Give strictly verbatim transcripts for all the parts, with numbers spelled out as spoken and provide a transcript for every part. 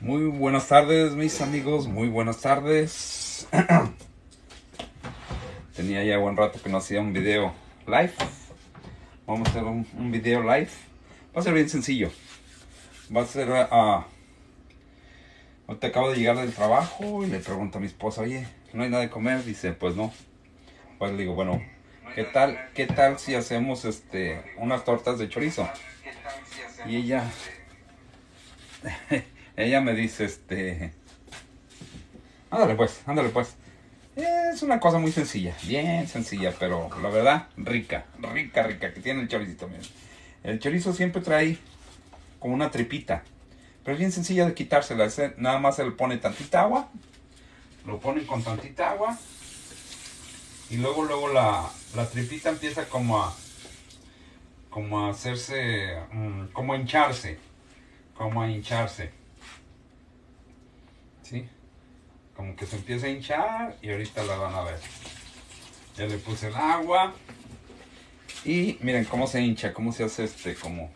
Muy buenas tardes, mis amigos, muy buenas tardes. Tenía ya buen rato que no hacía un video live. Vamos a hacer un, un video live. Va a ser bien sencillo. Va a ser... Uh, ahorita acabo de llegar del trabajo y le pregunto a mi esposa, oye, ¿no hay nada de comer? Dice, pues no. Pues le digo, bueno, ¿qué tal, qué tal si hacemos este unas tortas de chorizo? Y ella... ella me dice, este... ándale pues, ándale pues. Es una cosa muy sencilla, bien sencilla, pero la verdad, rica, rica, rica, que tiene el choricito. Miren. El chorizo siempre trae como una tripita, pero es bien sencilla de quitársela. Nada más se le pone tantita agua, lo ponen con tantita agua, y luego, luego la, la tripita empieza como a, como a hacerse, um, como a hincharse, como a hincharse, ¿sí? Como que se empieza a hinchar y ahorita la van a ver. Ya le puse el agua. Y miren cómo se hincha, cómo se hace este, como...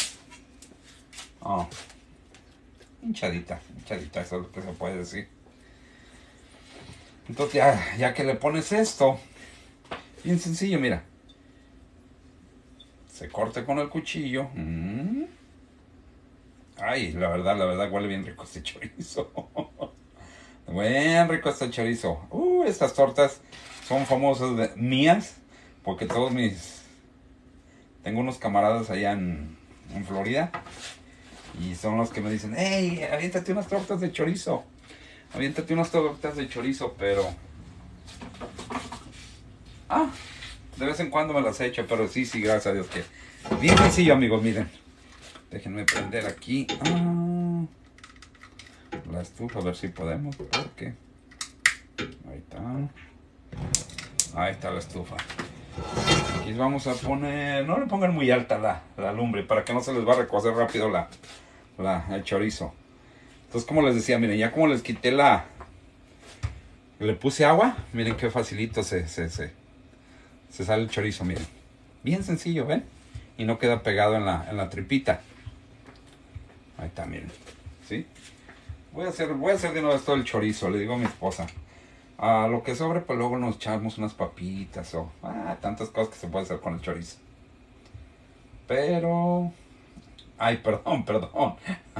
Oh, hinchadita, hinchadita, eso es lo que se puede decir. Entonces ya, ya que le pones esto, bien sencillo, mira. Se corta con el cuchillo. Mm. Ay, la verdad, la verdad huele bien rico este chorizo. Bien rico este chorizo. Uh, estas tortas son famosas de, mías, porque todos mis... Tengo unos camaradas allá en, en Florida, y son los que me dicen, hey, aviéntate unas tortas de chorizo. Aviéntate unas tortas de chorizo, pero... Ah, de vez en cuando me las he hecho, pero sí, sí, gracias a Dios que... Bien sencillo, amigos, miren. Déjenme prender aquí. Ah, la estufa, a ver si podemos, porque... Ahí está. Ahí está la estufa. Aquí vamos a poner... No le pongan muy alta la, la lumbre, para que no se les va a recocer rápido la, la, el chorizo. Entonces, como les decía, miren, ya como les quité la... Le puse agua, miren qué facilito se, se, se, se sale el chorizo, miren. Bien sencillo, ¿ven? Y no queda pegado en la, en la tripita. Ahí está, miren. ¿Sí? Voy a hacer, voy a hacer de nuevo todo el chorizo, le digo a mi esposa. A lo que sobre, pues luego nos echamos unas papitas o ah, tantas cosas que se puede hacer con el chorizo. Pero... Ay, perdón, perdón.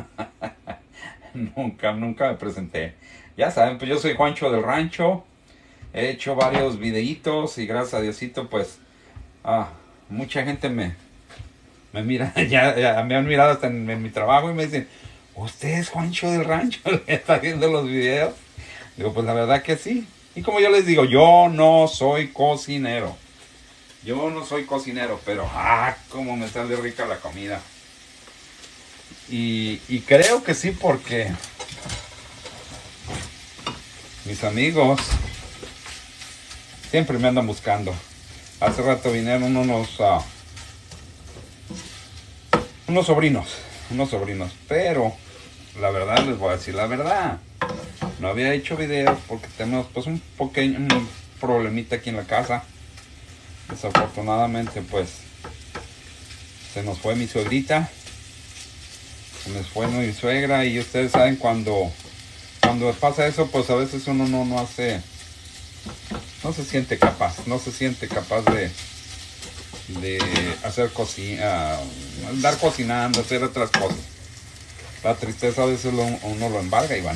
nunca, nunca me presenté. Ya saben, pues yo soy Juancho del Rancho. He hecho varios videitos y gracias a Diosito, pues... Ah, mucha gente me... Me mira, ya, ya me han mirado hasta en, en mi trabajo y me dicen, ¿usted es Juancho del Rancho? ¿Le está viendo los videos? Digo, pues la verdad que sí. Y como yo les digo, yo no soy cocinero. Yo no soy cocinero, pero ah, cómo me sale rica la comida. Y, y creo que sí, porque mis amigos siempre me andan buscando. Hace rato vinieron unos, uh, unos sobrinos, unos sobrinos, pero la verdad les voy a decir la verdad. No había hecho videos porque tenemos pues un pequeño un problemita aquí en la casa. Desafortunadamente pues se nos fue mi suegrita, se nos fue mi suegra, y ustedes saben cuando cuando pasa eso, pues a veces uno no, no hace, no se siente capaz, no se siente capaz de de hacer cocina, andar cocinando, hacer otras cosas. La tristeza a veces lo, uno lo embarga y van.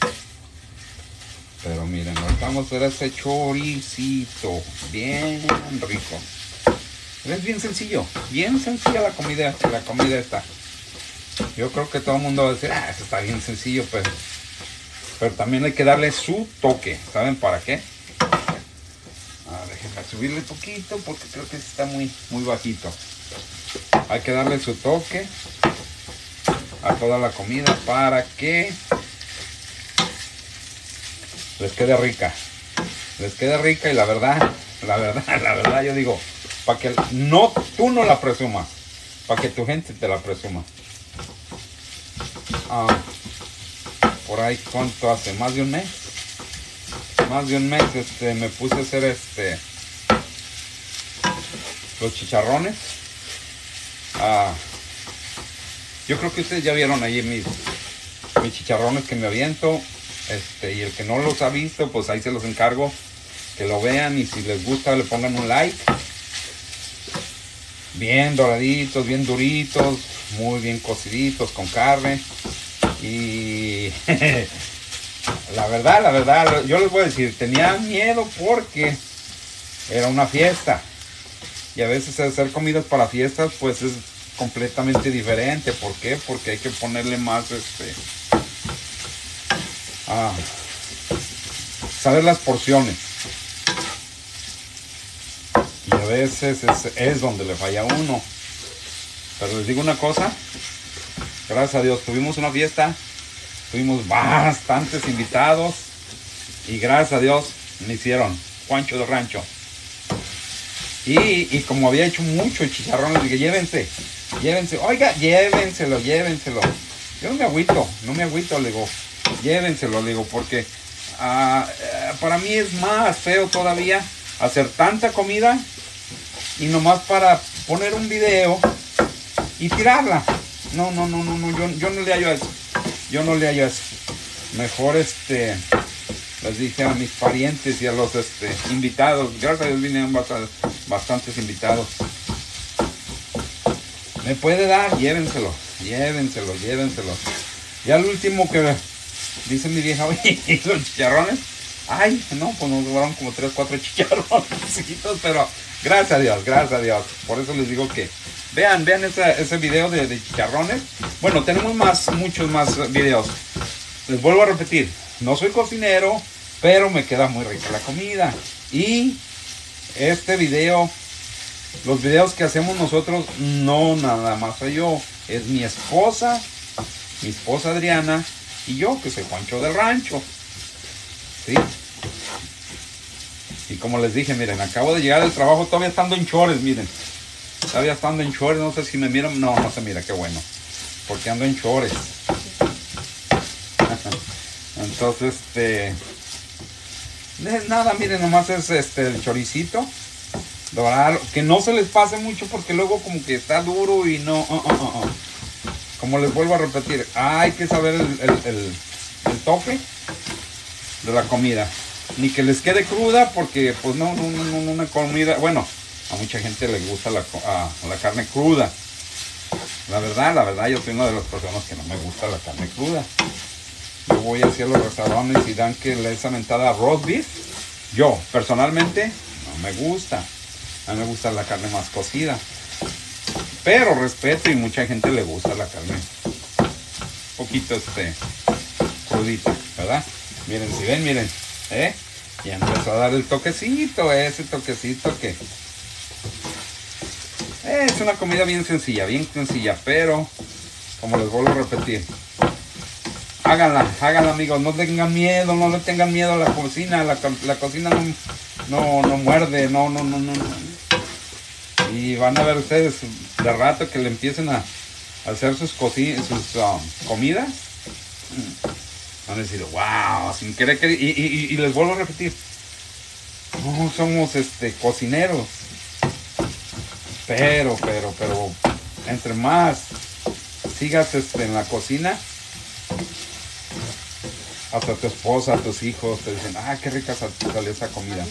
Pero miren, vamos a hacer ese choricito bien rico. Es bien sencillo, bien sencilla la comida, la comida esta. Yo creo que todo el mundo va a decir, ah, eso está bien sencillo, pues. Pero también hay que darle su toque. ¿Saben para qué? Ah, déjenme subirle poquito porque creo que está muy, muy bajito. Hay que darle su toque a toda la comida para que les quede rica, les quede rica. Y la verdad, la verdad, la verdad, yo digo, para que no, tú no la presumas, para que tu gente te la presuma. Ah, por ahí, ¿cuánto hace? Más de un mes, más de un mes, este, me puse a hacer este, los chicharrones. Ah, yo creo que ustedes ya vieron ahí mis, mis chicharrones que me aviento. Este, y el que no los ha visto, pues ahí se los encargo. Que lo vean y si les gusta le pongan un like. Bien doraditos, bien duritos, muy bien cociditos con carne. Y la verdad, la verdad, yo les voy a decir, tenía miedo porque era una fiesta. Y a veces hacer comidas para fiestas pues es completamente diferente. ¿Por qué? Porque hay que ponerle más, este, ah, saber las porciones. Y a veces es, es donde le falla a uno. Pero les digo una cosa, gracias a Dios tuvimos una fiesta, tuvimos bastantes invitados y gracias a Dios me hicieron Juancho de Rancho. Y, y como había hecho mucho chicharrón, les dije, llévense, llévense, oiga, llévenselo, llévenselo. Yo no me agüito, no me agüito, le digo, llévenselo, le digo, porque uh, para mí es más feo todavía hacer tanta comida y nomás para poner un video y tirarla. No, no, no, no, no, yo, yo no le hallo eso. Yo no le hallo eso. Mejor este, les dije a mis parientes y a los este, invitados. Gracias a Dios vinieron bastantes invitados. ¿Me puede dar? Llévenselo, llévenselo, llévenselo. Ya el último que dice mi vieja, oye, ¿y los chicharrones? Ay, no, pues nos duraron como tres, cuatro chicharrones chiquitos, pero gracias a Dios, gracias a Dios. Por eso les digo que vean, vean ese, ese video de, de chicharrones. Bueno, tenemos más, muchos más videos. Les vuelvo a repetir, no soy cocinero, pero me queda muy rica la comida. Y este video, los videos que hacemos nosotros, no nada más soy yo, es mi esposa, mi esposa Adriana y yo, que soy Juancho del Rancho. ¿Sí? Y como les dije, miren, acabo de llegar del trabajo todavía estando en chores, miren. Todavía estando en chores, no sé si me miran. No, no se mira, qué bueno. Porque ando en chores. Entonces, este... nada, miren, nomás es este el choricito. Dorado, que no se les pase mucho porque luego como que está duro y no... Uh, uh, uh, uh. Como les vuelvo a repetir, hay que saber el, el, el, el toque de la comida. Ni que les quede cruda porque pues no, no, no, no una comida, bueno, a mucha gente le gusta la, a, la carne cruda. La verdad, la verdad, yo soy una de las personas que no me gusta la carne cruda. Yo voy hacia los restaurantes y dan que les mentada roast beef. Yo, personalmente, no me gusta. A mí me gusta la carne más cocida. Pero respeto y mucha gente le gusta la carne un poquito este, crudita, ¿verdad? Miren, si ven, miren, ¿eh? Y empezó a dar el toquecito, ese toquecito que... Es una comida bien sencilla, bien sencilla, pero, como les vuelvo a repetir, háganla, háganla amigos, no tengan miedo, no le tengan miedo a la cocina, la, la cocina no, no, no muerde, no, no, no, no, no. Y van a ver ustedes de rato que le empiecen a hacer sus, sus um, comidas. Van a decir, wow, sin querer que... Y, y, y les vuelvo a repetir, no somos este, cocineros. Pero, pero, pero, entre más sigas este, en la cocina, hasta tu esposa, tus hijos te dicen, ah, qué rica salió esa comida.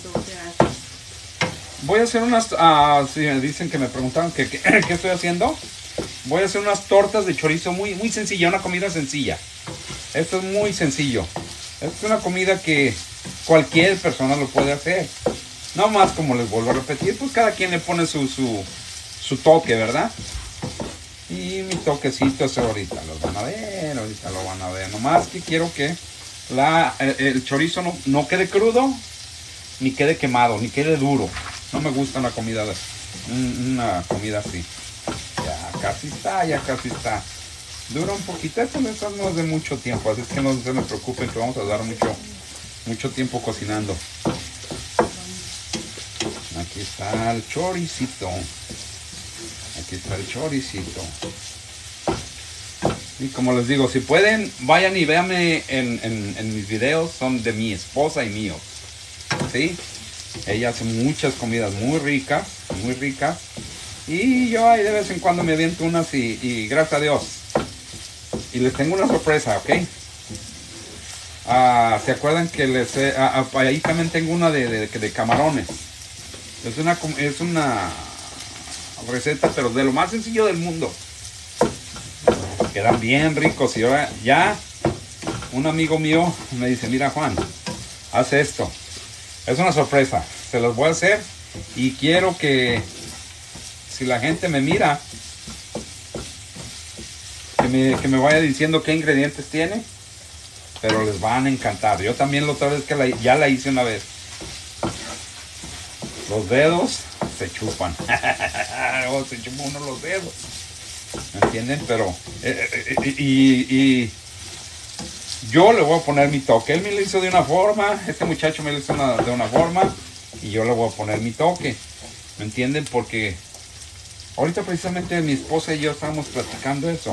Voy a hacer unas, uh, sí, dicen que me preguntaron que, que, qué estoy haciendo. Voy a hacer unas tortas de chorizo muy, muy sencilla, una comida sencilla. Esto es muy sencillo. Es una comida que cualquier persona lo puede hacer. No más, como les vuelvo a repetir, pues cada quien le pone su, su, su toque, ¿verdad? Y mi toquecito es ahorita, los van a ver, ahorita lo van a ver. Nomás que quiero que la, el, el chorizo no, no quede crudo, ni quede quemado, ni quede duro. No me gusta una comida, una comida así. Ya casi está, ya casi está. Dura un poquito, esto no es de mucho tiempo, así es que no se me preocupen que vamos a dar mucho, mucho tiempo cocinando. Aquí está el choricito. Aquí está el choricito. Y como les digo, si pueden, vayan y véanme en, en, en mis videos. Son de mi esposa y míos. ¿Sí? Ella hace muchas comidas muy ricas. Muy ricas. Y yo ahí de vez en cuando me aviento unas y, y gracias a Dios. Y les tengo una sorpresa, ¿ok? Ah, ¿se acuerdan que les he, ah, ah, ahí también tengo una de, de, de camarones? Es una, es una receta, pero de lo más sencillo del mundo. Quedan bien ricos. Y ahora ya un amigo mío me dice, mira Juan, haz esto. Es una sorpresa. Se los voy a hacer. Y quiero que si la gente me mira, que me, que me vaya diciendo qué ingredientes tiene. Pero les van a encantar. Yo también la otra vez que la, ya la hice una vez. Los dedos se chupan. Oh, se chupan uno los dedos. ¿Me entienden? Pero eh, eh, y, y yo le voy a poner mi toque. Él me lo hizo de una forma. Este muchacho me lo hizo una, de una forma. Y yo le voy a poner mi toque. ¿Me entienden? Porque ahorita precisamente mi esposa y yo estábamos platicando eso.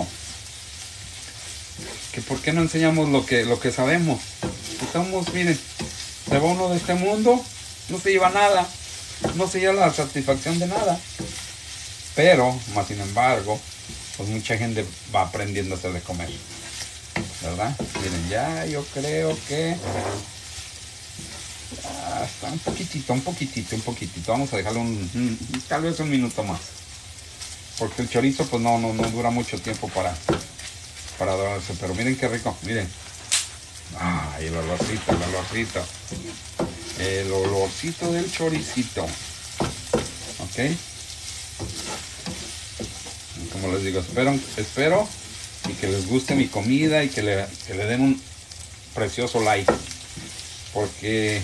Que por qué no enseñamos lo que, lo que sabemos. Estamos, miren, se va uno de este mundo, no se lleva nada. No se lleva la satisfacción de nada. Pero, más sin embargo, pues mucha gente va aprendiendo a hacer de comer. ¿Verdad? Miren, ya yo creo que ah, está un poquitito, un poquitito, un poquitito. Vamos a dejarlo un, un, tal vez un minuto más. Porque el chorizo pues no, no, no dura mucho tiempo para, para dorarse. Pero miren qué rico, miren. Ay, el olorcito, el olorcito. El olorcito del choricito. Ok. Como les digo, espero, espero y que les guste mi comida y que le, que le den un precioso like. Porque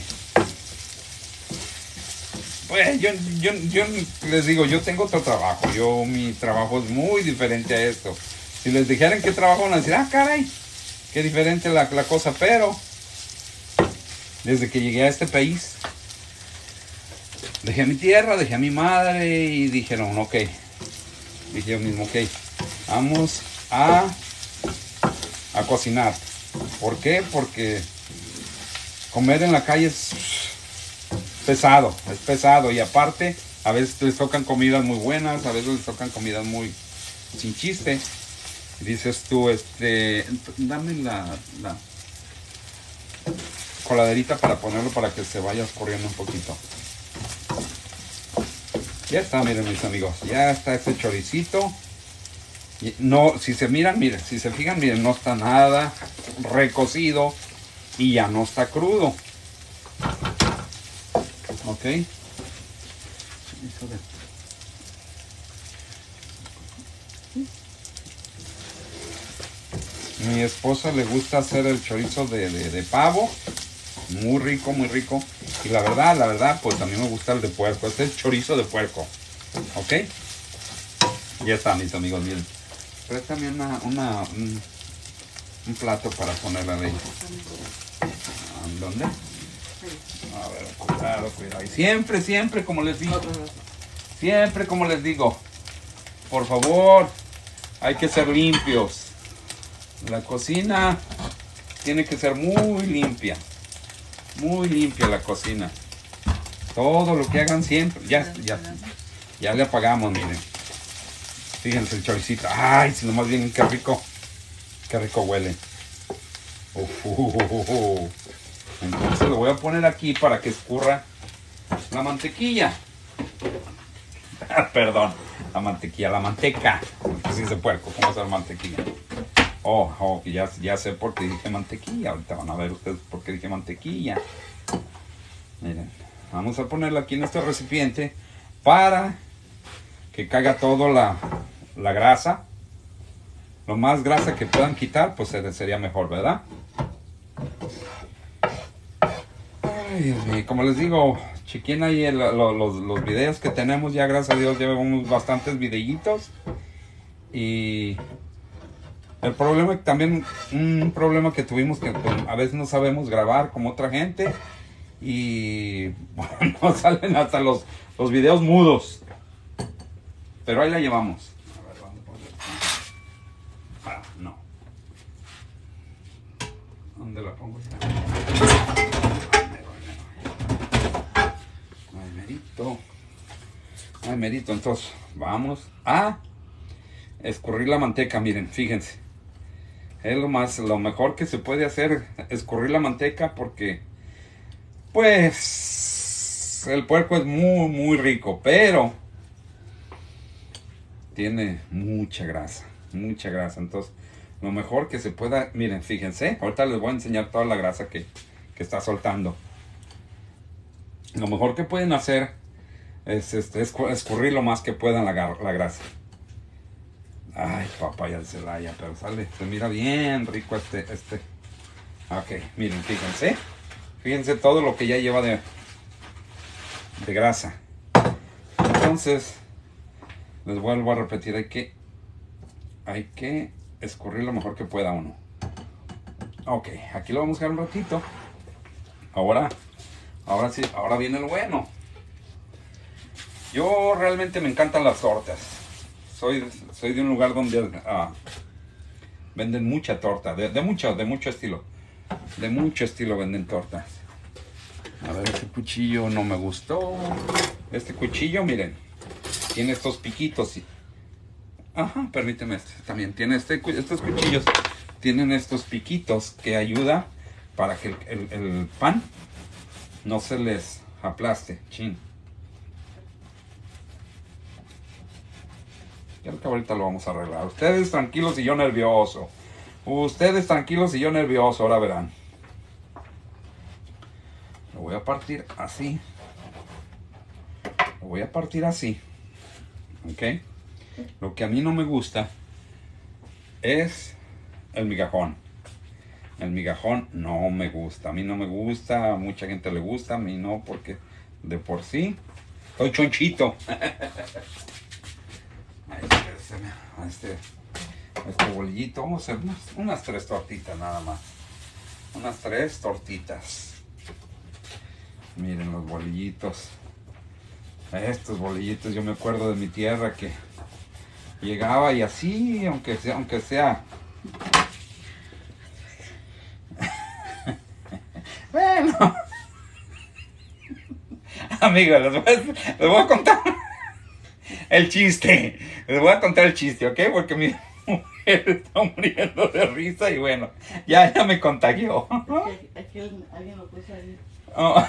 pues yo, yo, yo les digo, yo tengo otro trabajo. Yo, mi trabajo es muy diferente a esto. Si les dijeran qué trabajo, van a decir, ah, caray, qué diferente la, la cosa. Pero desde que llegué a este país, dejé mi tierra, dejé a mi madre y dijeron, ok. Dije yo mismo, ok, vamos a, a cocinar. ¿Por qué? Porque comer en la calle es pesado, es pesado. Y aparte, a veces les tocan comidas muy buenas, a veces les tocan comidas muy sin chiste. Dices tú, este, dame la, la coladerita para ponerlo para que se vaya corriendo un poquito. Ya está, miren mis amigos, ya está este choricito. No, si se miran, miren, si se fijan, miren, no está nada recocido y ya no está crudo. Ok. Mi esposa le gusta hacer el chorizo de, de, de pavo. Muy rico, muy rico. Y la verdad, la verdad, pues a mí me gusta el de puerco. Este es chorizo de puerco. ¿Ok? Ya está, mis amigos, miren. Préstame una, una, un, un plato para ponerla de ahí. ¿Dónde? A ver, cuidado, cuidado. Y siempre, siempre, como les digo. Siempre, como les digo. Por favor, hay que ser limpios. La cocina tiene que ser muy limpia. Muy limpia la cocina. Todo lo que hagan siempre. Ya, ya, ya le apagamos, miren. Fíjense el choricito. Ay, si nomás bien, qué rico. Qué rico huele. Uf, uh, uh, uh. Entonces lo voy a poner aquí para que escurra la mantequilla. Perdón, la mantequilla, la manteca. Pues sí, de puerco, ¿cómo es la mantequilla? Oh, oh, ya, ya sé por qué dije mantequilla. Ahorita van a ver ustedes por qué dije mantequilla. Miren, vamos a ponerla aquí en este recipiente para que caiga toda la, la grasa. Lo más grasa que puedan quitar, pues sería mejor, ¿verdad? Ay, Dios mío, como les digo, chequen ahí el, los, los, los videos que tenemos. Ya gracias a Dios llevamos bastantes videitos. Y el problema también, un problema que tuvimos que pues, a veces no sabemos grabar como otra gente. Y bueno, nos salen hasta los, los videos mudos. Pero ahí la llevamos. A ver, ¿dónde pongo? Ah, no. ¿Dónde la pongo ya? Ay, merito. Ay, merito. Entonces, vamos a escurrir la manteca. Miren, fíjense. Es lo más, lo mejor que se puede hacer, escurrir la manteca, porque pues el puerco es muy muy rico, pero tiene mucha grasa, mucha grasa. Entonces lo mejor que se pueda, miren, fíjense, ahorita les voy a enseñar toda la grasa que, que está soltando. Lo mejor que pueden hacer es este, escurrir lo más que puedan la, la grasa. Ay, papaya de Celaya, pero sale, se mira bien rico este, este. Ok, miren, fíjense. Fíjense todo lo que ya lleva de, de grasa. Entonces, les vuelvo a repetir, hay que, hay que escurrir lo mejor que pueda uno. Ok, aquí lo vamos a dejar un ratito. Ahora, ahora sí, ahora viene el bueno. Yo realmente me encantan las tortas. Soy, soy de un lugar donde uh, venden mucha torta, de, de mucho, de mucho estilo. De mucho estilo venden tortas. A ver, este cuchillo no me gustó. Este cuchillo, miren, tiene estos piquitos. Ajá, permíteme este. También tiene este, estos cuchillos. Tienen estos piquitos que ayuda para que el, el, el pan no se les aplaste. Chin. Creo que ahorita lo vamos a arreglar. Ustedes tranquilos y yo nervioso. Ustedes tranquilos y yo nervioso. Ahora verán. Lo voy a partir así. Lo voy a partir así. ¿Ok? Lo que a mí no me gusta es el migajón. El migajón no me gusta. A mí no me gusta. A mucha gente le gusta. A mí no, porque de por sí estoy chonchito. Este, este bolillito, vamos a hacer unas, unas tres tortitas nada más. Unas tres tortitas. Miren los bolillitos. Estos bolillitos, yo me acuerdo de mi tierra que llegaba y así, aunque sea, aunque sea. Bueno. Amigos, les voy, a, les voy a contar el chiste. Les voy a contar el chiste, ¿ok? Porque mi mujer está muriendo de risa y bueno, ya, ya me contagió. Aquí alguien lo puso ahí. Oh.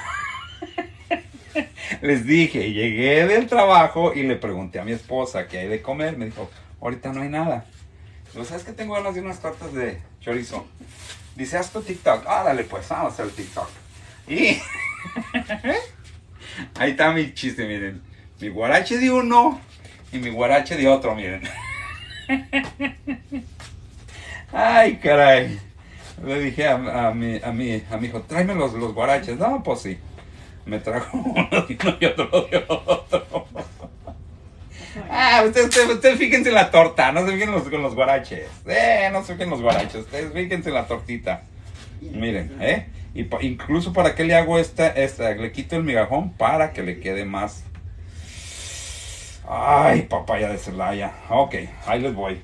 Les dije, llegué del trabajo y le pregunté a mi esposa qué hay de comer. Me dijo, ahorita no hay nada. Digo, ¿sabes qué? Tengo ganas de unas tortas de chorizo. Dice, haz tu TikTok. Ah, dale pues, vamos a hacer el TikTok. Y ahí está mi chiste, miren. Mi guarache de uno y mi guarache de otro, miren. Ay, caray. Le dije a, a, mi, a, mi, a mi hijo, tráeme los, los guaraches. No, pues sí. Me trajo uno de uno y otro de otro. Ah, ustedes usted, usted fíjense en la torta, no se fijen los, con los guaraches. Eh, no se fijen los guaraches, ustedes fíjense en la tortita. Miren, eh. Y pa, incluso para qué le hago esta, esta, le quito el migajón para que le quede más. Ay, papaya de Celaya. Ok, ahí les voy.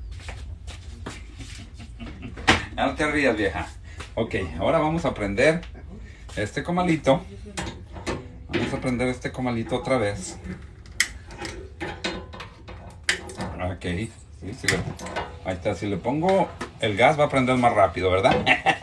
Ya no te rías, vieja. Ok, ahora vamos a prender este comalito. Vamos a prender este comalito otra vez. Ok, sí, sí, ahí está. Si le pongo el gas va a prender más rápido, ¿verdad?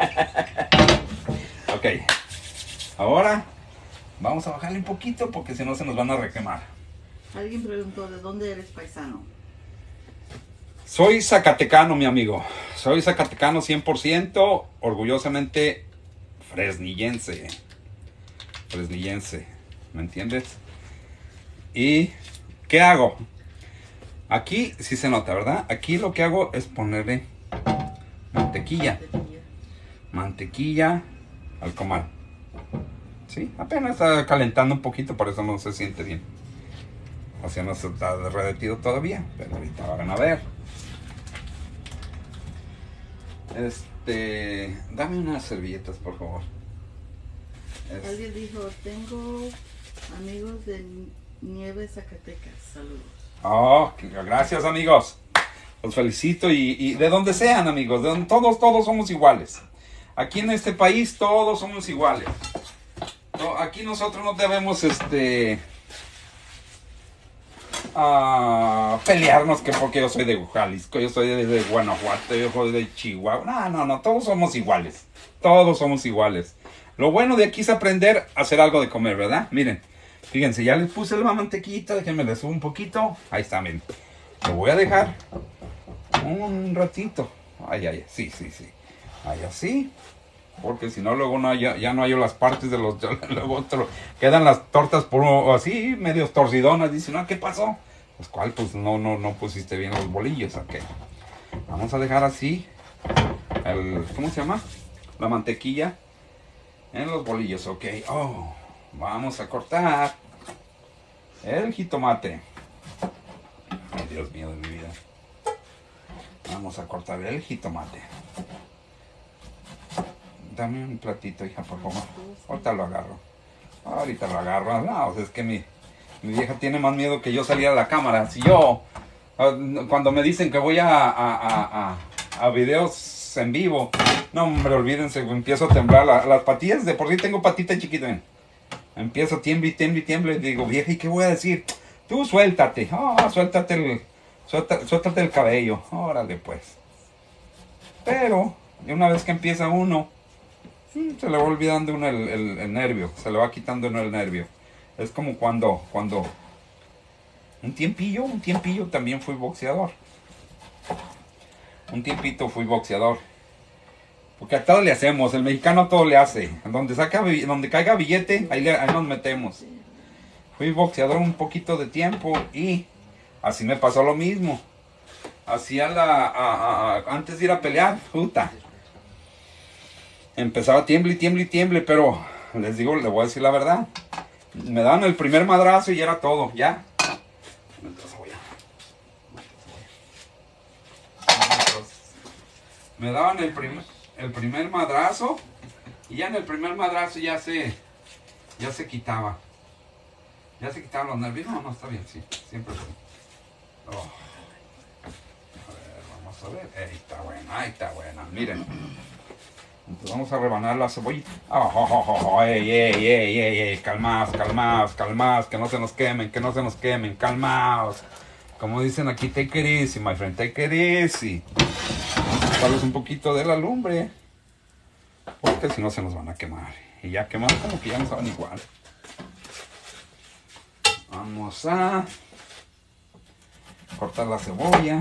Ok, ahora vamos a bajarle un poquito porque si no se nos van a requemar. Alguien preguntó, ¿de dónde eres paisano? Soy zacatecano, mi amigo. Soy zacatecano cien por ciento, orgullosamente fresnillense. Fresnillense, ¿me entiendes? ¿Y qué hago? Aquí sí se nota, ¿verdad? Aquí lo que hago es ponerle mantequilla. Mantequilla al comal. Sí, apenas está calentando un poquito, por eso no se siente bien. O sea, no se está derretido todavía, pero ahorita van a ver. Este, dame unas servilletas, por favor. Es... Alguien dijo, tengo amigos de Nieve, Zacatecas. Saludos. Oh, gracias, amigos. Los felicito y, y de donde sean, amigos, de donde, todos, todos somos iguales. Aquí en este país todos somos iguales. No, aquí nosotros no debemos, este, a pelearnos que porque yo soy de Jalisco, yo soy de, de Guanajuato, yo soy de Chihuahua. No, no, no, todos somos iguales. Todos somos iguales. Lo bueno de aquí es aprender a hacer algo de comer, ¿verdad? Miren, fíjense, ya les puse la mantequita, déjenme le subo un poquito. Ahí está, miren. Lo voy a dejar un ratito. Ay, ay, sí, sí, sí. Ahí así. Porque si no, luego no, ya, ya no hay las partes de los... Luego otro, quedan las tortas por así, medios torcidonas. Dicen, no, ¿qué pasó? Pues, ¿cuál? Pues no, no, no pusiste bien los bolillos, ok. Vamos a dejar así el... ¿Cómo se llama? La mantequilla en los bolillos, ok. Oh, vamos a cortar el jitomate. Ay, Dios mío de mi vida. Vamos a cortar el jitomate. Dame un platito, hija, por favor. Ahorita lo agarro. Ahorita lo agarro. No, o sea, es que mi, mi vieja tiene más miedo que yo salir a la cámara. Si yo, cuando me dicen que voy a, a, a, a, a videos en vivo, no, hombre, olvídense, empiezo a temblar. La, las patillas, de por sí tengo patita chiquita. ¿Ven? Empiezo, tiemble, tiemble, tiemble. Y digo, vieja, ¿y qué voy a decir? Tú suéltate. Oh, suéltate el, suelta, suéltate el cabello. Órale, pues. Pero, una vez que empieza uno, se le va olvidando uno el, el, el nervio, se le va quitando uno el nervio. Es como cuando, cuando un tiempillo, un tiempillo también fui boxeador. Un tiempito fui boxeador. Porque a todo le hacemos, el mexicano a todo le hace. Donde saca, donde caiga billete, ahí, le, ahí nos metemos. Fui boxeador un poquito de tiempo y así me pasó lo mismo. Hacía la, a, a, a, antes de ir a pelear, puta. Empezaba tiemble y tiemble y tiemble, pero les digo, les voy a decir la verdad. Me daban el primer madrazo y era todo, ya. Me daban el, prim el primer madrazo y ya en el primer madrazo ya se, ya se quitaba. Ya se quitaban los nervios. No, no, está bien, sí, siempre sí. Oh. A ver, vamos a ver. Ahí está buena, ahí está buena. Miren. Entonces vamos a rebanar la cebollita. Oh, oh, oh, oh, ey, ey, ey, ey, ey, calmaos, calmaos, calmaos, que no se nos quemen, que no se nos quemen, calmaos. Como dicen aquí, take it easy, my friend, take it easy. Vamos a quitarles un poquito de la lumbre, porque si no se nos van a quemar. Y ya quemados como que ya no saben igual. Vamos a cortar la cebolla.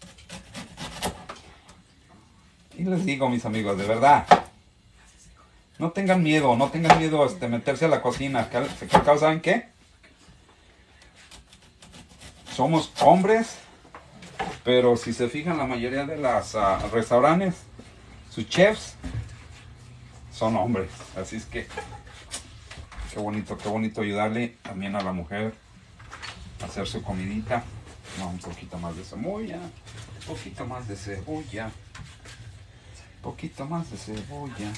Y les digo, mis amigos, de verdad, no tengan miedo, no tengan miedo a este, meterse a la cocina. Que, que, ¿saben qué? Somos hombres, pero si se fijan, la mayoría de los uh, restaurantes, sus chefs, son hombres. Así es que, qué bonito, qué bonito ayudarle también a la mujer a hacer su comidita. No, un poquito más de cebolla, un poquito más de cebolla. Poquito más de cebolla.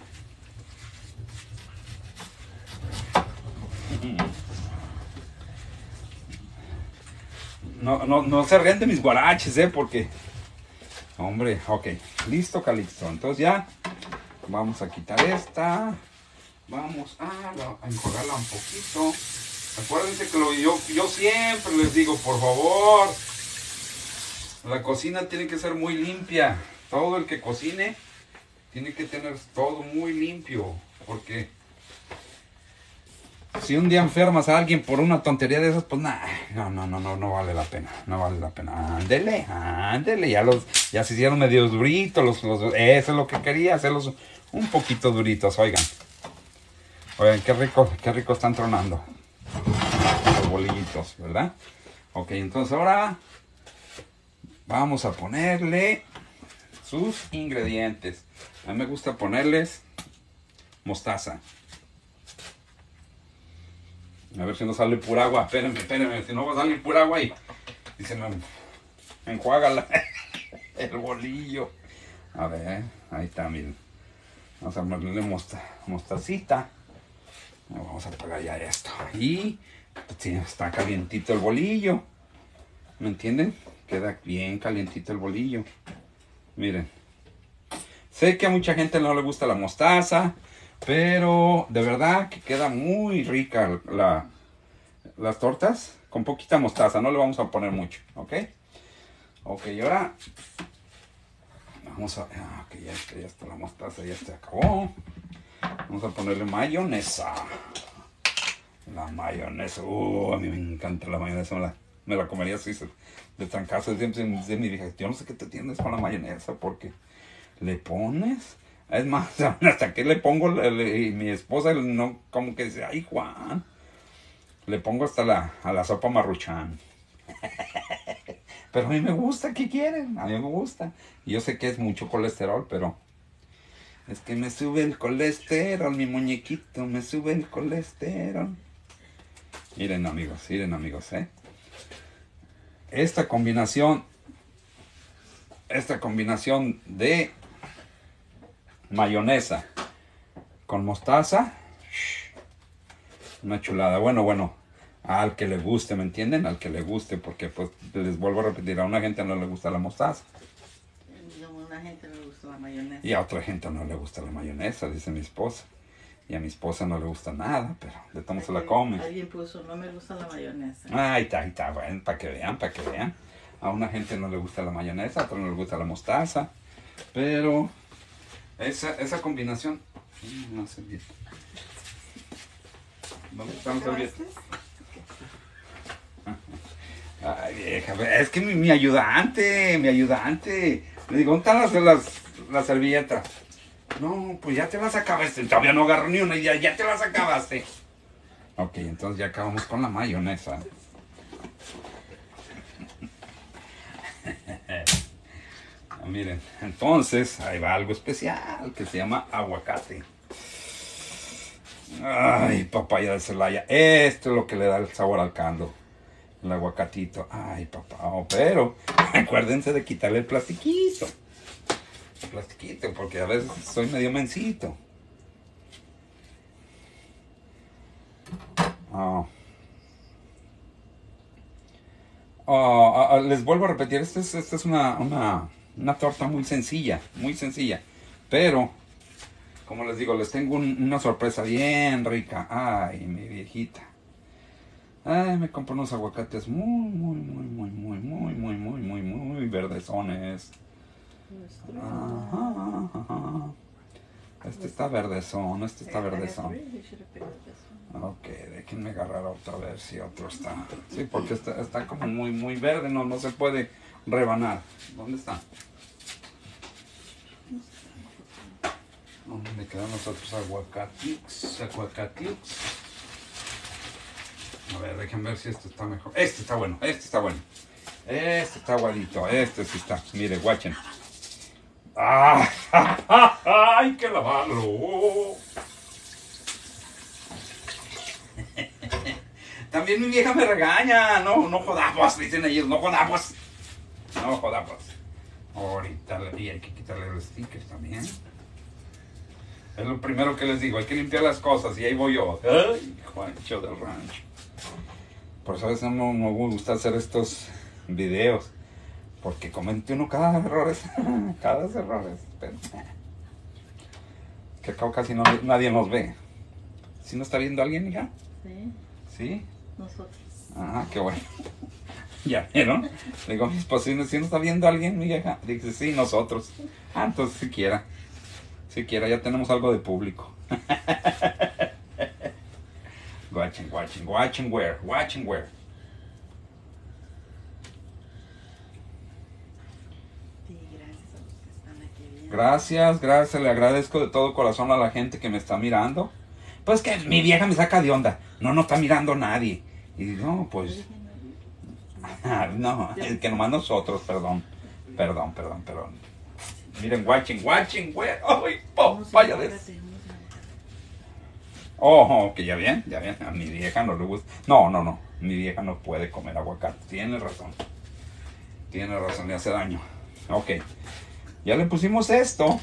No, no, no se rían de mis guaraches, eh, porque... Hombre, ok. Listo, Calixto. Entonces ya vamos a quitar esta. Vamos a, a enjuagarla un poquito. Acuérdense que lo, yo, yo siempre les digo, por favor, la cocina tiene que ser muy limpia. Todo el que cocine tiene que tener todo muy limpio, porque si un día enfermas a alguien por una tontería de esas, pues nah, no, no, no, no, no vale la pena, no vale la pena. Ándele, ándele, ya los, ya se hicieron medio duritos, los, los, eso es lo que quería, hacerlos un poquito duritos, oigan. Oigan, qué rico, qué rico están tronando los bolillitos, ¿verdad? Ok, entonces ahora vamos a ponerle sus ingredientes. A mí me gusta ponerles mostaza. A ver si no sale pura agua. Espérenme, espérenme. Si no va a salir pura agua y, y se me enjuaga la, el bolillo. A ver, ahí está, miren. Vamos a ponerle mosta, mostacita. Vamos a apagar ya esto. Y sí, está calientito el bolillo. ¿Me entienden? Queda bien calientito el bolillo. Miren. Sé que a mucha gente no le gusta la mostaza, pero de verdad que queda muy rica la, las tortas. con poquita mostaza, no le vamos a poner mucho, ¿ok? Ok, y ahora vamos a... Ah, ok, ya está, ya está la mostaza, ya se acabó. Vamos a ponerle mayonesa. La mayonesa, uh, a mí me encanta la mayonesa, me la, me la comería así de trancazo. Siempre de mi hija, yo no sé qué te tienes con la mayonesa, porque le pones... Es más, hasta que le pongo, le, le, y mi esposa no, como que dice, ay Juan, le pongo hasta la, a la sopa Maruchan. Pero a mí me gusta, ¿qué quieren? A mí me gusta. Y yo sé que es mucho colesterol, pero es que me sube el colesterol, mi muñequito, me sube el colesterol. Miren amigos, miren amigos, ¿eh? Esta combinación, esta combinación de mayonesa con mostaza, una chulada. Bueno, bueno, al que le guste, ¿me entienden? Al que le guste, porque pues les vuelvo a repetir, a una gente no le gusta la mostaza. A una gente no le gusta la mayonesa. Y a otra gente no le gusta la mayonesa, dice mi esposa. Y a mi esposa no le gusta nada, pero de todo se la come. Alguien puso, no me gusta la mayonesa. Ah, ahí está, ahí está, bueno, para que vean, para que vean. A una gente no le gusta la mayonesa, a otra no le gusta la mostaza. Pero esa, esa combinación... No sé bien. ¿Dónde están los servietas? Ay, vieja, es que mi, mi ayudante, mi ayudante. Le digo, ¿dónde están las, las, las servilletas? No, pues ya te las acabaste. Todavía no agarro ni una y ya, ya te las acabaste. Ok, entonces ya acabamos con la mayonesa. Ah, miren, entonces ahí va algo especial que se llama aguacate. Ay, papaya de Celaya. Esto es lo que le da el sabor al caldo. El aguacatito. Ay, papá. Oh, pero acuérdense de quitarle el plastiquito. El plastiquito, porque a veces soy medio mencito. Oh. Oh, oh, les vuelvo a repetir, esta es, esta es una, una, una torta muy sencilla, muy sencilla. Pero, como les digo, les tengo un, una sorpresa bien rica. Ay, mi viejita. Ay, me compré unos aguacates muy, muy, muy, muy, muy, muy, muy, muy, muy, muy verdezones. Ajá, ajá. Este está verdezón, este está verdezón. Ok, déjenme agarrar otra vez si otro está. Sí, porque está, está como muy, muy verde, no, no se puede rebanar. ¿Dónde está? ¿Dónde quedan los otros aguacatiux? Aguacatiux. A ver, déjenme ver si este está mejor. Este está bueno, este está bueno. Este está aguadito, este sí está. Mire, guachen. ¡Ah! ¡Hay que lavarlo! También mi vieja me regaña. No, no jodamos, dicen ellos, no jodamos. No jodamos. Ahorita y hay que quitarle los stickers también. Es lo primero que les digo, hay que limpiar las cosas y ahí voy yo. Ay, Juancho del rancho. Por eso a veces no me gusta hacer estos videos. Porque comete uno cada errores, cada errores. Pero, eh. Que acá casi no, nadie nos ve. ¿Sí nos está viendo alguien, hija? Sí. ¿Sí? Nosotros. Ah, qué bueno. ¿Ya vieron? Le digo a mi esposo, ¿sí nos está viendo alguien, mi hija? Dice, sí, nosotros. Ah, entonces siquiera. Siquiera, ya tenemos algo de público. Watching, watching, watching where, watching where. Gracias, gracias, le agradezco de todo corazón a la gente que me está mirando. Pues que mi vieja me saca de onda. No, no está mirando nadie. Y no, pues... No, es que nomás nosotros, perdón. Perdón, perdón, perdón. Miren, watching, watching, where. ¡Ay, papaya de... Oh, ok, ya bien, ya bien. A mi vieja no le gusta. No, no, no. Mi vieja no puede comer aguacate. Tiene razón. Tiene razón, le hace daño. Ok. Ya le pusimos esto.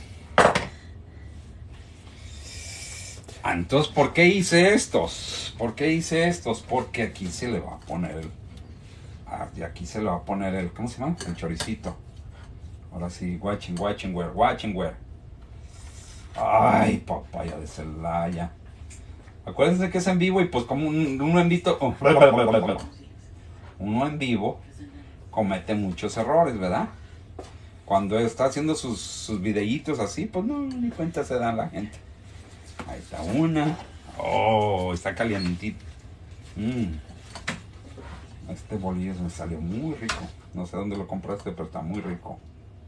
Entonces, ¿por qué hice estos? ¿Por qué hice estos? Porque aquí se le va a poner el... Ah, y aquí se le va a poner el... ¿Cómo se llama? El choricito. Ahora sí, watching, watching, where, watching, where. Ay, papaya de Celaya. Acuérdense que es en vivo y pues como un, un envito... Oh, uno en vivo comete muchos errores, ¿verdad? Cuando está haciendo sus, sus videitos así, pues no, ni cuenta se da la gente. Ahí está una. Oh, está calientito. Mm. Este bolillo me salió muy rico. No sé dónde lo compraste, pero está muy rico.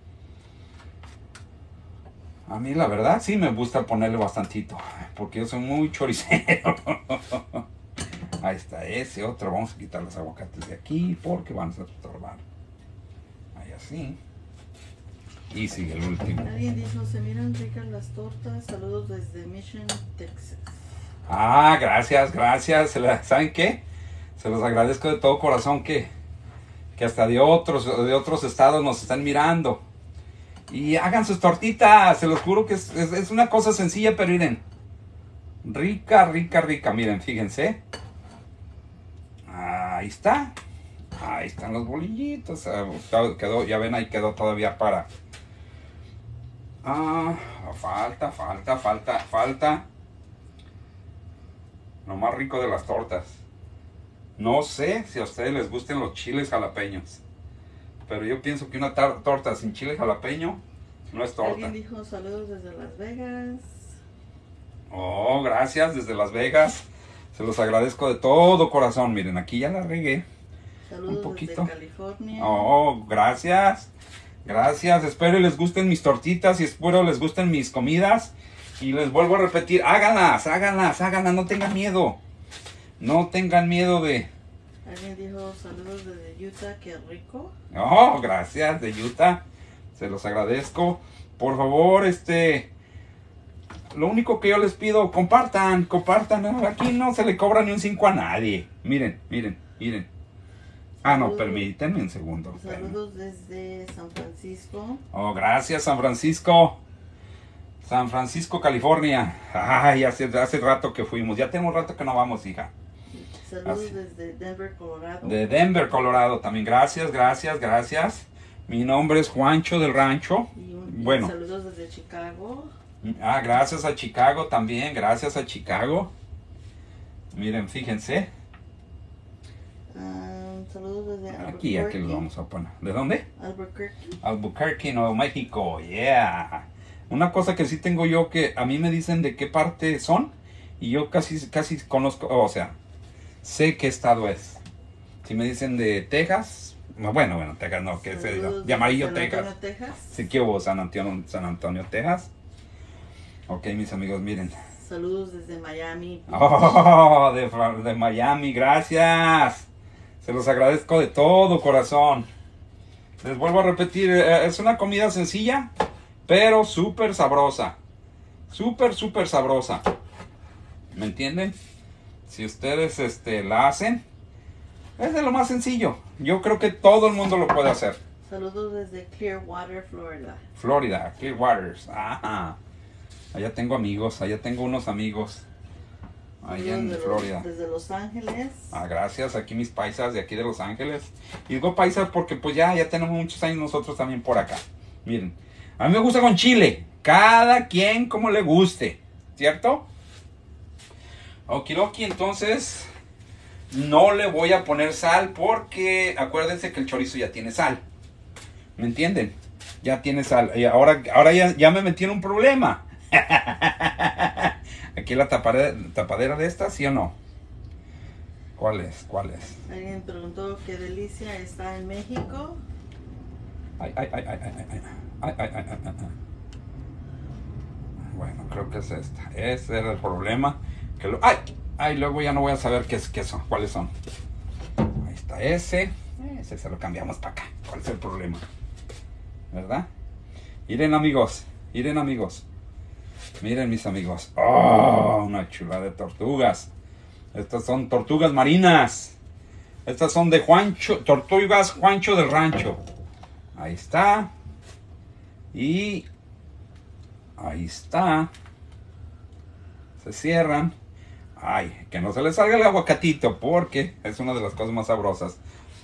A mí la verdad sí me gusta ponerle bastantito, porque yo soy muy choricero. Ahí está ese otro. Vamos a quitar los aguacates de aquí porque van a estorbar. Ahí así. Y sigue el último. Alguien dijo, se miran ricas las tortas. Saludos desde Mission, Texas. Ah, gracias, gracias. ¿Saben qué? Se los agradezco de todo corazón que, que hasta de otros, de otros estados nos están mirando. Y hagan sus tortitas, se los juro que es, es, es una cosa sencilla, pero miren. Rica, rica, rica. Miren, fíjense. Ahí está. Ahí están los bolillitos. Quedó, ya ven, ahí quedó todavía para... Ah, falta, falta, falta, falta. Lo más rico de las tortas. No sé si a ustedes les gusten los chiles jalapeños. Pero yo pienso que una torta sin chile jalapeño no es torta. Alguien dijo saludos desde Las Vegas. Oh, gracias, desde Las Vegas. Se los agradezco de todo corazón. Miren, aquí ya la regué. Saludos un poquito. desde California. Oh, gracias. Gracias. Espero les gusten mis tortitas y espero les gusten mis comidas. Y les vuelvo a repetir, háganlas, háganlas, háganlas. No tengan miedo. No tengan miedo de... Alguien dijo saludos desde Utah, qué rico. Oh, gracias, de Utah. Se los agradezco. Por favor, este... Lo único que yo les pido, compartan, compartan. Aquí no se le cobra ni un cinco a nadie. Miren, miren, miren. Ah, no, permítanme un segundo. Saludos desde San Francisco. Oh, gracias, San Francisco. San Francisco, California. Ay, hace, hace rato que fuimos. Ya tenemos rato que no vamos, hija. Saludos Así. desde Denver, Colorado. De Denver, Colorado también. Gracias, gracias, gracias. Mi nombre es Juancho del Rancho. Y un, bueno. Y saludos desde Chicago. Ah, gracias a Chicago también. Gracias a Chicago. Miren, fíjense. Um, saludos desde Albuquerque. Aquí, aquí lo vamos a poner. ¿De dónde? Albuquerque. Albuquerque, Nuevo México. Yeah. Una cosa que sí tengo yo, que a mí me dicen de qué parte son. Y yo casi, casi conozco, o sea, sé qué estado es. Si me dicen de Texas, bueno, bueno, Texas no, que sé yo. De Amarillo, San Texas. Antonio, Texas. Sí que hubo San Antonio, San Antonio, Texas. Ok, mis amigos, miren. Saludos desde Miami. Oh, de, de Miami, gracias. Se los agradezco de todo corazón. Les vuelvo a repetir, es una comida sencilla, pero súper sabrosa. Súper, súper sabrosa. ¿Me entienden? Si ustedes este, la hacen, es de lo más sencillo. Yo creo que todo el mundo lo puede hacer. Saludos desde Clearwater, Florida. Florida, Clearwaters. Ajá. Allá tengo amigos, allá tengo unos amigos. Allá en desde Florida. Los, desde Los Ángeles. Ah, gracias. Aquí mis paisas de aquí de Los Ángeles. Y digo paisas porque pues ya, ya tenemos muchos años nosotros también por acá. Miren, a mí me gusta con chile. Cada quien como le guste. ¿Cierto? Okidoki, entonces no le voy a poner sal porque acuérdense que el chorizo ya tiene sal. ¿Me entienden? Ya tiene sal. Y ahora, ahora ya, ya me metí en un problema. Aquí la tapadera, tapadera de esta, ¿sí o no? ¿Cuál es? ¿Cuál es? Alguien preguntó qué delicia está en México. Ay, ay, ay, ay, ay, ay, ay, ay, ay, ay, ay, ay. Bueno, creo que es esta. Ese era el problema. Que lo, ay, ay, luego ya no voy a saber qué es, qué son, cuáles son. Ahí está ese. Ese se lo cambiamos para acá. ¿Cuál es el problema? ¿Verdad? Miren, amigos. Miren, amigos. Miren, mis amigos. ¡Oh! Una chula de tortugas. Estas son tortugas marinas. Estas son de Juancho. Tortugas Juancho del Rancho. Ahí está. Y ahí está. Se cierran. Ay, que no se les salga el aguacatito porque es una de las cosas más sabrosas.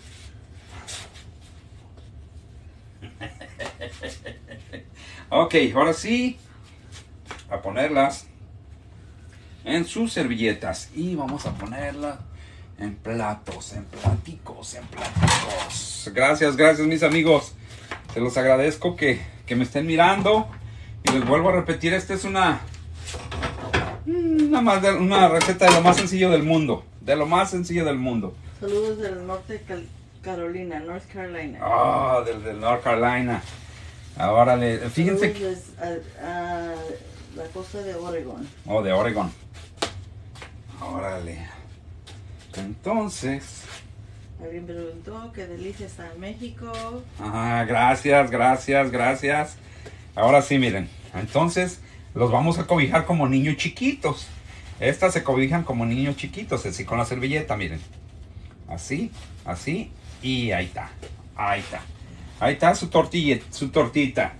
Ok, ahora sí. A ponerlas en sus servilletas. Y vamos a ponerlas En platos, en platicos, en platicos. Gracias, gracias mis amigos. Se los agradezco que, que me estén mirando. Y les vuelvo a repetir, esta es una, una, más de- una receta de lo más sencillo del mundo. De lo más sencillo del mundo. Saludos del norte de Cal- Carolina, North Carolina. Ah, del, del North Carolina. Ahora, le, fíjense que... Saludos des- a, a la costa de Oregon. Oh, de Oregon. Órale. Entonces... Alguien preguntó que Delicia está en México. Ajá, gracias, gracias, gracias. Ahora sí, miren. Entonces, los vamos a cobijar como niños chiquitos. Estas se cobijan como niños chiquitos, así con la servilleta, miren. Así, así. Y ahí está. Ahí está. Ahí está su tortilla, su tortita.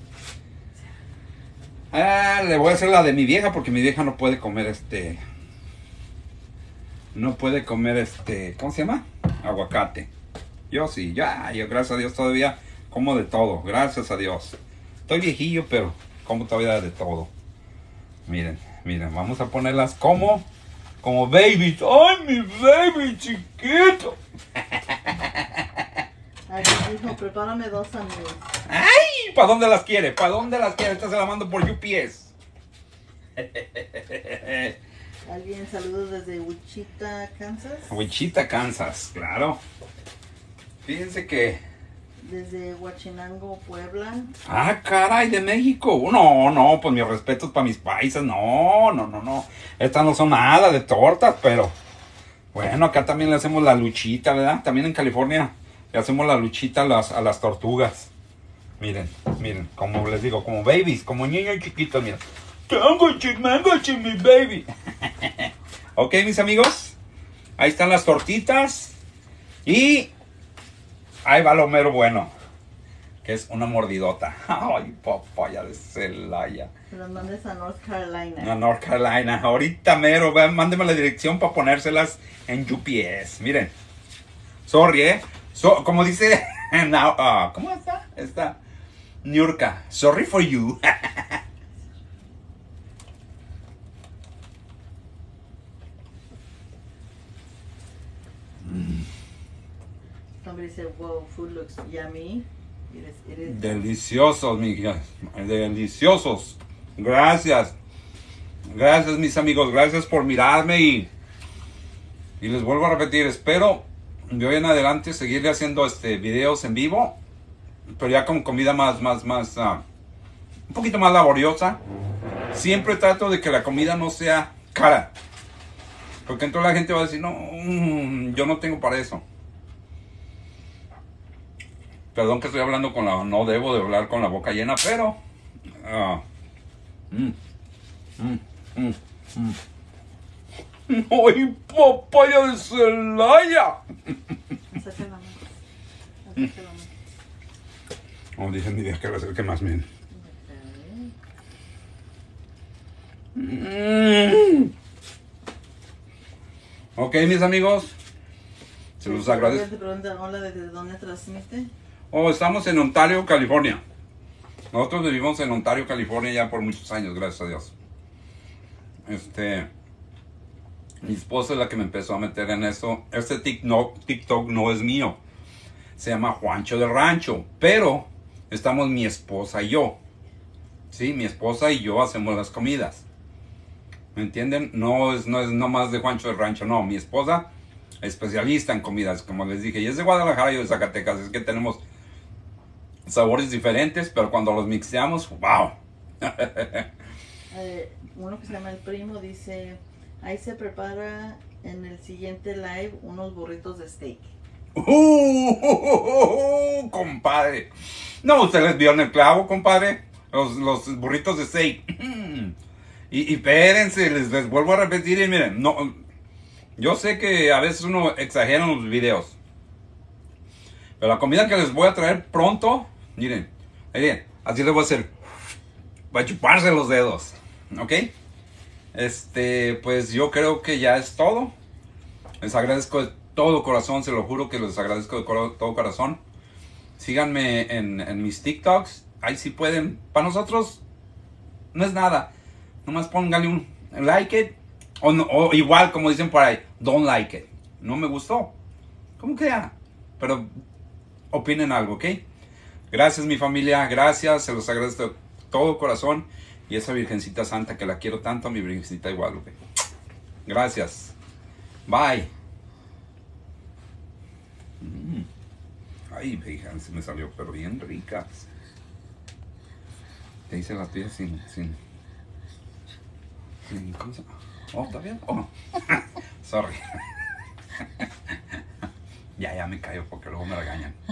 Ah, le voy a hacer la de mi vieja porque mi vieja no puede comer este... No puede comer este... ¿Cómo se llama? Aguacate. Yo sí, ya, yo gracias a Dios todavía como de todo. Gracias a Dios. Estoy viejillo, pero como todavía de todo. Miren, miren, vamos a ponerlas como... Como babies. ¡Ay, mi baby chiquito! Alguien dijo, prepárame dos amigos. ¡Ay! ¿Para dónde las quiere? ¿Para dónde las quiere? Esta se la mando por U P S. Alguien saludos desde Wichita, Kansas. Wichita, Kansas, claro. Fíjense que... Desde Huachinango, Puebla. Ah, caray, de México. No, no, pues mis respetos para mis paisas. No, no, no, no. Estas no son nada de tortas, pero... Bueno, acá también le hacemos la luchita, ¿verdad? También en California le hacemos la luchita a las, a las tortugas. Miren, miren, como les digo, como babies, como niños chiquitos, miren. Tango chimango mi baby. Ok, mis amigos. Ahí están las tortitas. Y ahí va lo mero bueno, que es una mordidota. Ay, papaya de Celaya. Que los mandes a North Carolina. A North Carolina. Ahorita mero, vean, mándeme la dirección para ponérselas en U P S. Miren. Sorry, eh. So, como dice. Now, uh, ¿cómo está? Está. Niurka. Sorry for you. Somebody said, wow, food looks yummy. It is, it is. Deliciosos, mijas. Deliciosos. Gracias. Gracias, mis amigos. Gracias por mirarme y. Y les vuelvo a repetir. Espero de hoy en adelante seguirle haciendo este videos en vivo. Pero ya con comida más, más, más. Uh, un poquito más laboriosa. Siempre trato de que la comida no sea cara. Porque entonces la gente va a decir, no, mm, yo no tengo para eso. Perdón que estoy hablando con la... No debo de hablar con la boca llena, pero... Uh, mm, mm, mm, mm. ¡Ay, papaya de Celaya! Saca la mano. Saca la mano. Como dije mi vieja que va a ser que más bien. Mm. Ok, mis amigos. Se los agradezco. Te preguntan, hola, ¿desde dónde transmite? Oh, estamos en Ontario, California. Nosotros vivimos en Ontario, California ya por muchos años, gracias a Dios. Este... Mi esposa es la que me empezó a meter en eso. Este TikTok, TikTok no es mío. Se llama Juancho de Rancho. Pero estamos mi esposa y yo. Sí, mi esposa y yo hacemos las comidas. ¿Me entienden? No es, no es nomás de Juancho de Rancho, no. Mi esposa es especialista en comidas, como les dije. Y es de Guadalajara y de Zacatecas. Es que tenemos sabores diferentes, pero cuando los mixeamos, ¡wow! eh, uno que se llama El Primo dice, ahí se prepara en el siguiente live unos burritos de steak. ¡Uh! uh, uh, uh, compadre. No, ustedes vieron el clavo, compadre. Los, los burritos de steak. Y, y espérense, les, les vuelvo a repetir. Y miren, no, yo sé que a veces uno exagera en los videos. Pero la comida que les voy a traer pronto, miren, miren, así les voy a hacer. Va a chuparse los dedos. ¿Ok? Este, pues yo creo que ya es todo. Les agradezco de todo corazón, se lo juro que les agradezco de coro- todo corazón. Síganme en, en mis TikToks. Ahí sí pueden. Para nosotros no es nada. Nomás pónganle un like it. O, no, o igual como dicen por ahí, don't like it. no me gustó. ¿Cómo que ya? Pero opinen algo, ¿ok? Gracias, mi familia, gracias, se los agradezco de todo corazón. Y esa Virgencita Santa que la quiero tanto, a mi Virgencita de Guadalupe. Gracias. Bye. Mm. Ay, hija, se me salió, pero bien ricas. Te hice las tuyas sin, sin, sin, ¿cómo se llama? Oh, ¿está bien? Oh, sorry. Ya, ya me callo porque luego me regañan.